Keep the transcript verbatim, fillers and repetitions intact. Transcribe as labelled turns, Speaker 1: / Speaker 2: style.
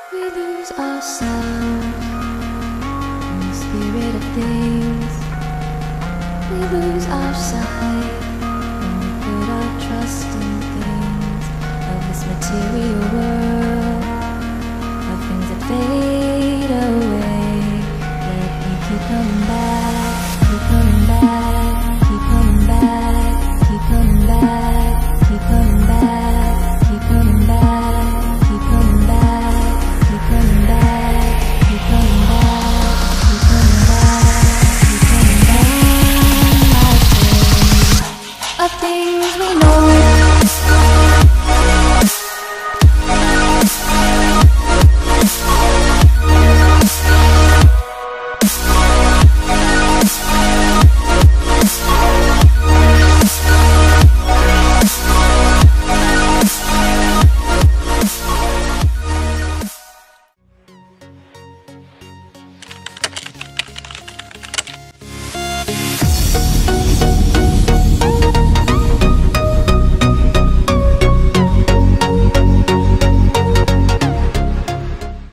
Speaker 1: We lose ourselves in the spirit of things. We lose our sight when we put our trust in things of this material world.